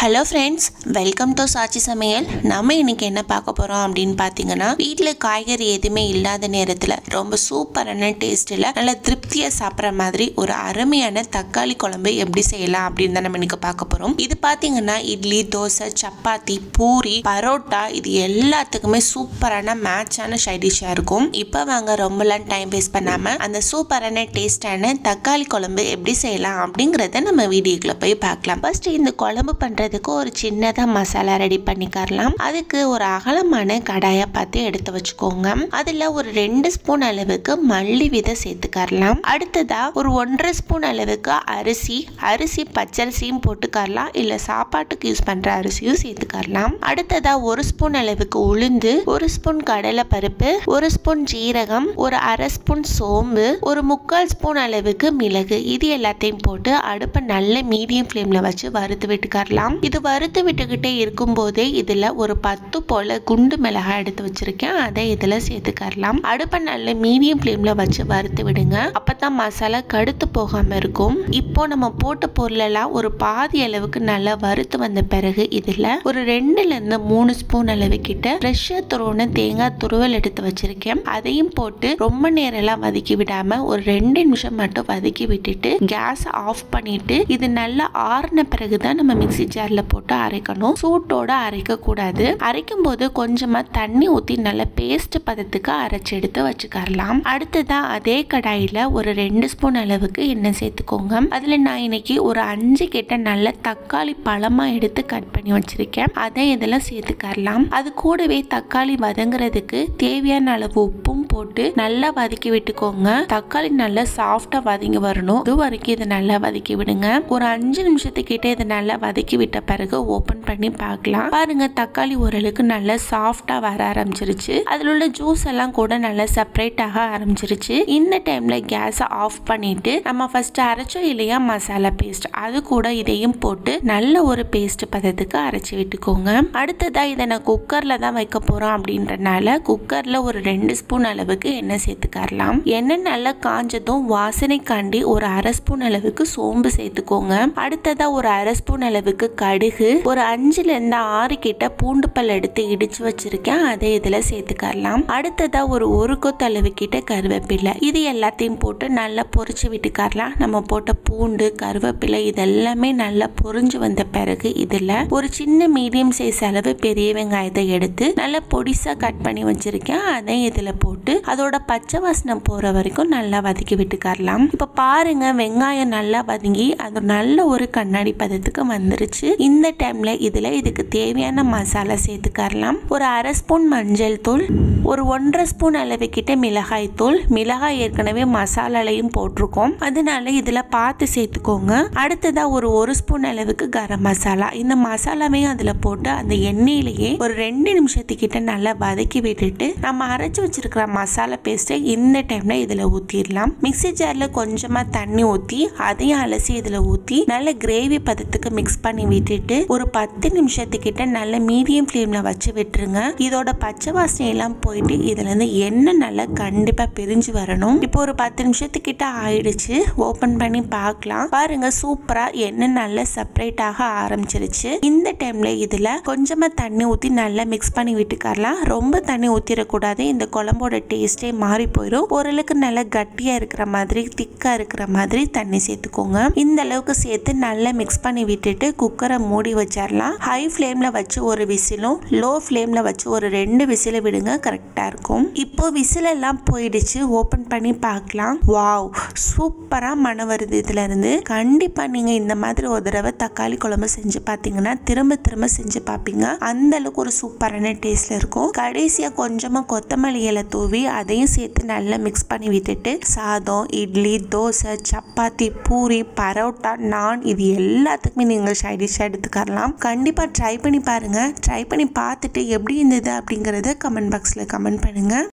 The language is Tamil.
Hello friends, welcome to Sachi சமையல். நம்ம இன்னைக்கு என்ன பார்க்க போகிறோம் அப்படின்னு பார்த்தீங்கன்னா, வீட்டில் காய்கறி எதுவுமே இல்லாத நேரத்தில் ரொம்ப சூப்பரான டேஸ்ட்டில் நல்ல திருப்தியாக சாப்பிட்ற மாதிரி ஒரு அருமையான தக்காளி குழம்பு எப்படி செய்யலாம் அப்படின்னு தான் நம்ம இன்னைக்கு பார்க்க போகிறோம். இது பார்த்தீங்கன்னா இட்லி, தோசை, சப்பாத்தி, பூரி, பரோட்டா இது எல்லாத்துக்குமே சூப்பரான மேட்சான சைட் டிஷ்ஷாக இருக்கும். இப்போ வாங்க ரொம்பலாம் டைம் வேஸ்ட் பண்ணாமல் அந்த சூப்பரான டேஸ்டான தக்காளி குழம்பு எப்படி செய்யலாம் அப்படிங்கிறத நம்ம வீடியோக்குள்ள போய் பார்க்கலாம். ஃபர்ஸ்ட் இந்த குழம்பு பண்ணுறதுக்கு ஒரு சின்னதாக மசாலா ரெடி பண்ணிக்கலாம். அதுக்கு ஒரு அகலமான கடாயை பார்த்து எடுத்து வச்சுக்கோங்க. அதில் ஒரு 2 ஸ்பூன் அளவுக்கு மல்லி விதை சேர்த்துக்கலாம். அடுத்ததா ஒரு 1.5 ஸ்பூன் அளவுக்கு அரிசி பச்சரிசியும் போட்டுக்கலாம், இல்லை சாப்பாட்டுக்கு யூஸ் பண்ணுற அரிசியும் சேர்த்துக்கலாம். அடுத்ததா 1 ஸ்பூன் அளவுக்கு உளுந்து, 1 ஸ்பூன் கடலை பருப்பு, 1 ஸ்பூன் ஜீரகம், ஒரு 1/2 ஸ்பூன் சோம்பு, ஒரு 3/4 ஸ்பூன் அளவுக்கு மிளகு, இது எல்லாத்தையும் போட்டு அடுப்பை நல்ல மீடியம் ஃப்ளேமில் வச்சு வறுத்து விட்டுக்கலாம். இது வறுத்து விட்டுக்கிட்டே இருக்கும் போதே இதுல ஒரு 10 போல குண்டு மிளகாய் எடுத்து வச்சிருக்கேன், அதை இதுல சேர்த்துக்கலாம். அடுப்பை நல்ல மீடியம் ஃப்ளேம்ல வச்சு வறுத்து விடுங்க, அப்பதான் மசாலா கடுத்து போகாம இருக்கும். இப்போ நம்ம போட்ட பொருளெல்லாம் ஒரு பாதி அளவுக்கு நல்லா வறுத்து வந்த பிறகு இதுல ஒரு 2-3 ஸ்பூன் அளவு கிட்ட ஃப்ரெஷ்ஷா துருவன தேங்காய் துருவல் எடுத்து வச்சிருக்கேன், அதையும் போட்டு ரொம்ப நேரம் எல்லாம் வதக்கி விடாம ஒரு 2 நிமிஷம் மட்டும் வதக்கி விட்டுட்டு கேஸ் ஆஃப் பண்ணிட்டு இது நல்லா ஆறின பிறகுதான் நம்ம மிக்ஸி ஜார்ல போட்டு அரைக்கணும். சூட்டோட அரைக்க கூடாது. அரைக்கும் போது கொஞ்சமா தண்ணி ஊத்தி நல்ல பேஸ்ட் பதத்துக்கு அரைச்சு எடுத்து வச்சுக்கலாம். அடுத்ததா அதே கடாயில ஒரு 2 ஸ்பூன் அளவுக்கு எண்ணெய் சேர்த்துக்கோங்க. அதுல நான் இன்னைக்கு ஒரு 5 கிட்ட நல்ல தக்காளி பழமா எடுத்து கட் பண்ணி வச்சிருக்கேன், அதை இதெல்லாம் சேர்த்துக்கலாம். அது கூடவே தக்காளி வதங்குறதுக்கு தேவையான அளவு உப்பும் போட்டு நல்லா வதக்கி விட்டுக்கோங்க. தக்காளி நல்லா சாஃப்டா வதங்கி வரணும், இது வரைக்கும் இதை நல்லா வதக்கி விடுங்க. ஒரு 5 நிமிஷத்துக்கிட்ட இதை நல்லா வதக்கி விட்ட பிறகு ஓபன் பண்ணி பார்க்கலாம். பாருங்க, தக்காளி ஓரளவுக்கு நல்லா சாஃப்டா வர ஆரம்பிச்சிருச்சு. அதுல உள்ள ஜூஸ் எல்லாம் கூட நல்லா செப்பரேட் ஆக ஆரம்பிச்சிருச்சு. இந்த டைம்ல கேஸை ஆஃப் பண்ணிட்டு நம்ம ஃபர்ஸ்ட் அரைச்சோம் இல்லையா மசாலா பேஸ்ட், அது கூட இதையும் போட்டு நல்ல ஒரு பேஸ்ட் பதத்துக்கு அரைச்சி விட்டுக்கோங்க. அடுத்ததா இதை நான் குக்கர்ல தான் வைக்க போறோம் அப்படின்றனால குக்கர்ல ஒரு 2 ஸ்பூன் அளவுக்கு எண்ணெய் சேர்த்துக்கலாம். எண்ணெய் நல்லா காஞ்சதும் வாசனைக்காண்டி ஒரு 1/2 ஸ்பூன் அளவுக்கு சோம்பு சேர்த்துக்கோங்க. அடுத்ததா ஒரு 1/2 ஸ்பூன் அளவுக்கு கடுகு, ஒரு 5-6 கிட்ட பூண்டு பல் எடுத்து இடிச்சு வச்சிருக்கேன், அதை இதுல சேர்த்துக்கலாம். அடுத்ததா ஒரு கொத்து அளவு கிட்ட கருவேப்பிலை, இது எல்லாத்தையும் போட்டு நல்லா பொரிச்சு விட்டுக்கலாம். நம்ம போட்ட பூண்டு கருவேப்பிலை இதெல்லாமே நல்லா பொரிஞ்சு வந்த பிறகு இதுல ஒரு சின்ன மீடியம் சைஸ் அளவு பெரிய வெங்காயத்தை எடுத்து நல்லா பொடிசா கட் பண்ணி வச்சிருக்கேன், அதை இதுல போட்டு அதோட பச்சை வாசனை போற வரைக்கும் நல்லா வதக்கி விட்டுக்கலாம். இப்ப பாருங்க, வெங்காயம் நல்லா வதங்கி அது நல்ல ஒரு கண்ணாடி பதத்துக்கு வந்துருச்சு. இந்த டைம்ல இதுக்கு தேவையான மசாலா சேர்த்துக்கலாம். ஒரு 1/2 ஸ்பூன் மஞ்சள் தூள், ஒரு 1.5 ஸ்பூன் அளவு கிட்ட மிளகாய் தூள். மிளகாய் ஏற்கனவே மசாலாலையும் போட்டிருக்கோம், அதனால இதுல பார்த்து சேர்த்துக்கோங்க. அடுத்ததா ஒரு ஸ்பூன் அளவுக்கு கரம் மசாலா, இந்த மசாலாவையும் அதுல போட்டு அந்த எண்ணெயிலேயே ஒரு 2 நிமிஷத்துக்கிட்ட நல்லா வதக்கி விட்டுட்டு நம்ம அரைச்சு வச்சிருக்கிற மசாலா பேஸ்ட்டை இந்த டைம்ல இதுல ஊத்திடலாம். மிக்ஸி ஜார்ல கொஞ்சமா தண்ணி ஊத்தி அதையும் அலசி இதுல ஊத்தி நல்ல கிரேவி பதத்துக்கு மிக்ஸ் பண்ணி விட்டுட்டு ஒரு 10 நிமிஷத்துக்கிட்ட நல்ல மீடியம் ஃப்ளேம்ல வச்சு விட்டுருங்க. இதோட பச்சை வாசனை எல்லாம் போயிட்டு இதுல இருந்து எண்ணெய் நல்லா கண்டிப்பா பிரிஞ்சு வரணும். இப்போ ஒரு 10 நிமிஷத்துக்கிட்ட ஆயிடுச்சு, ஓபன் பண்ணி பார்க்கலாம். பாருங்க, சூப்பரா எண்ணெய் நல்லா செப்பரேட் ஆக ஆரம்பிச்சிருச்சு. இந்த டைம்ல இதுல கொஞ்சமா தண்ணி ஊத்தி நல்லா மிக்ஸ் பண்ணி விட்டுக்கலாம். ரொம்ப தண்ணி ஊத்திடக்கூடாது, இந்த குழம்போட டேஸ்டே மாறி போயிடும். ஓரளவுக்கு நல்லா கட்டியா இருக்கிற மாதிரி திக்கா இருக்கிற மாதிரி தண்ணி சேர்த்துக்கோங்க. இந்த அளவுக்கு சேர்த்து நல்லா மிக்ஸ் பண்ணி விட்டுட்டு குக்கரை மூடி வச்சிடலாம். ஹை ஃப்ளேம்ல வச்சு ஒரு விசிலும் லோ ஃப்ளேம்ல வச்சு ஒரு 2 விசில விடுங்க, கரெக்டா இருக்கும். இப்போ விசில் எல்லாம் போயிடுச்சு, ஓபன் பண்ணி பார்க்கலாம். வாவ், சூப்பரா மணம் வருது இதுல இருந்து. கண்டிப்பா நீங்க இந்த மாதிரி ஒரு தடவை தக்காளி குழம்பு செஞ்சு பார்த்தீங்கன்னா திரும்ப திரும்ப செஞ்சு பார்ப்பீங்க, அந்த அளவுக்கு ஒரு சூப்பரான டேஸ்ட்ல இருக்கும். கடைசியா கொஞ்சமா கொத்தமல்லி இலை தூவி அதையும் சேர்த்து நல்லா மிக்ஸ் பண்ணி விட்டுட்டு சாதம், இட்லி, தோசை, சப்பாத்தி, பூரி, பரோட்டா, நான் இது எல்லாத்துக்குமே நீங்க சைட் டிஷ்ஷா எடுத்துக்கலாம். கண்டிப்பா ட்ரை பண்ணி பாருங்க. ட்ரை பண்ணி பார்த்துட்டு எப்படி இருந்தது அப்படிங்கறத கமெண்ட் பாக்ஸ்ல கமெண்ட் பண்ணுங்க.